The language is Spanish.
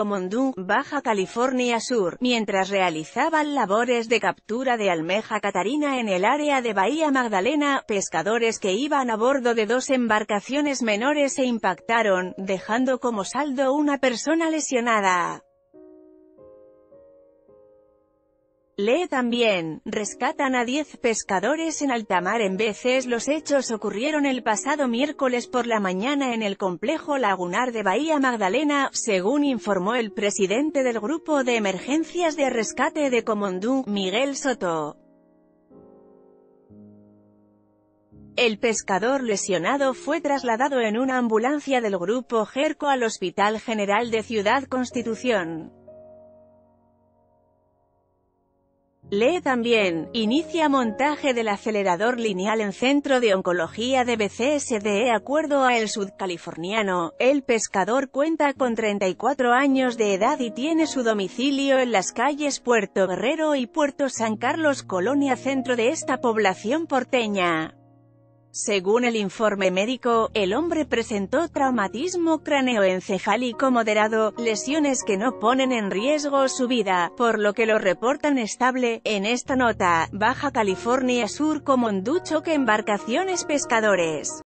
Comondú, Baja California Sur, mientras realizaban labores de captura de almeja catarina en el área de Bahía Magdalena. Pescadores que iban a bordo de 2 embarcaciones menores se impactaron, dejando como saldo una persona lesionada. Lee también, rescatan a 10 pescadores en alta mar en Veces. Los hechos ocurrieron el pasado miércoles por la mañana en el complejo lagunar de Bahía Magdalena, según informó el presidente del Grupo de Emergencias de Rescate de Comondú, Miguel Soto. El pescador lesionado fue trasladado en una ambulancia del Grupo Jerco al Hospital General de Ciudad Constitución. Lee también, inicia montaje del acelerador lineal en Centro de Oncología de BCS. De acuerdo a El Sudcaliforniano, el pescador cuenta con 34 años de edad y tiene su domicilio en las calles Puerto Guerrero y Puerto San Carlos, colonia centro de esta población porteña. Según el informe médico, el hombre presentó traumatismo cráneoencefálico moderado, lesiones que no ponen en riesgo su vida, por lo que lo reportan estable. En esta nota, Baja California Sur, Comondú, choque embarcaciones pescadores.